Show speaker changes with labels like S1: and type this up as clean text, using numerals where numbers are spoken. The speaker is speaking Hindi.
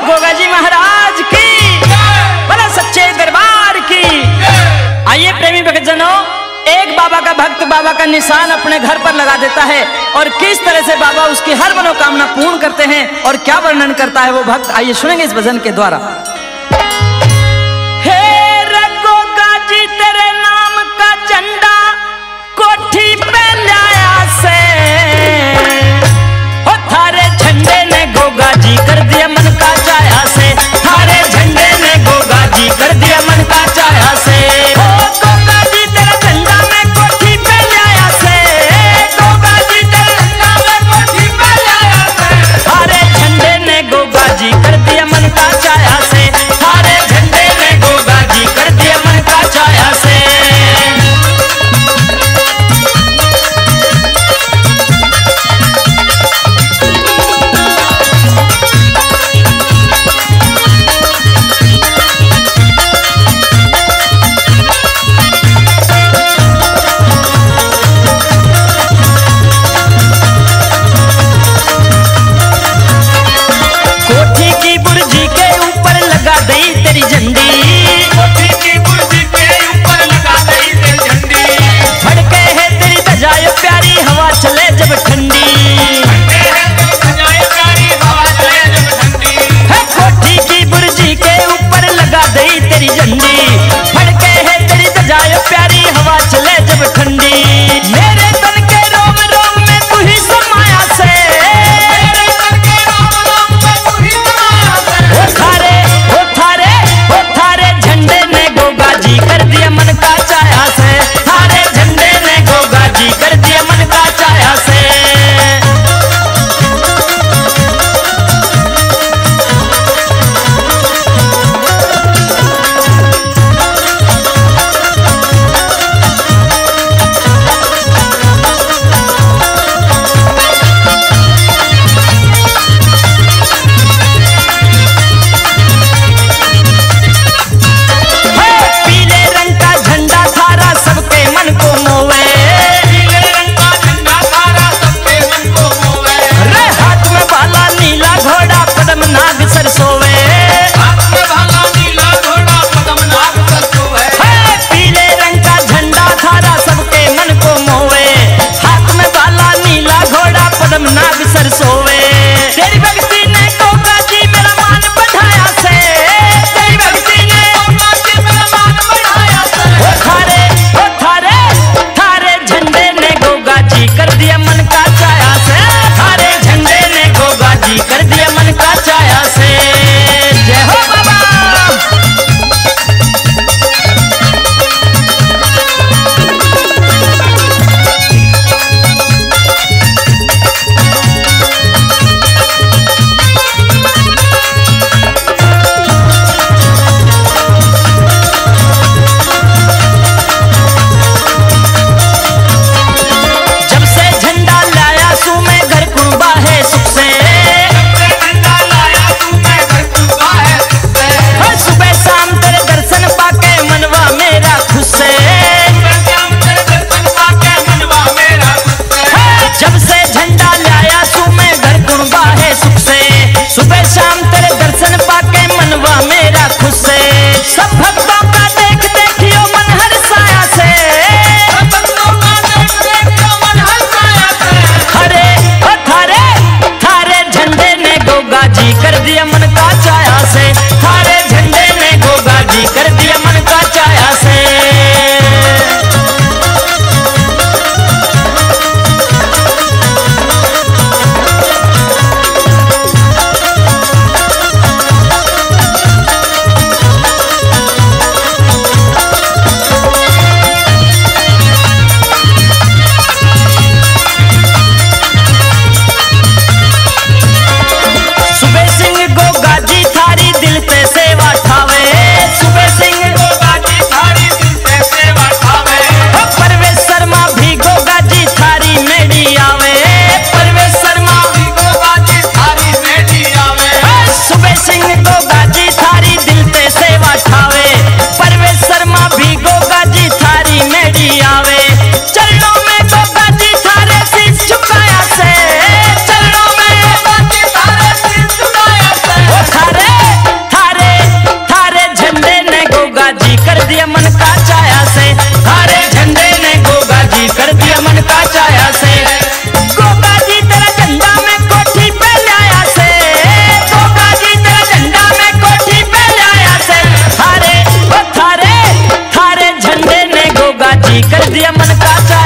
S1: गोगा जी महाराज की, बोले सच्चे दरबार की। आइए प्रेमी भक्तजनों, एक बाबा का भक्त बाबा का निशान अपने घर पर लगा देता है और किस तरह से बाबा उसकी हर मनोकामना पूर्ण करते हैं और क्या वर्णन करता है वो भक्त, आइए सुनेंगे इस भजन के द्वारा। हे गोगा जी तेरे नाम का झंडा कोठी पे लाया से, ओ थारे झंडे ने गोगा जी कर दिया मन का चाया से, थारे झंडे ने गोगा जी कर दिया मन का चाया से।
S2: दिल पे से
S1: चाचा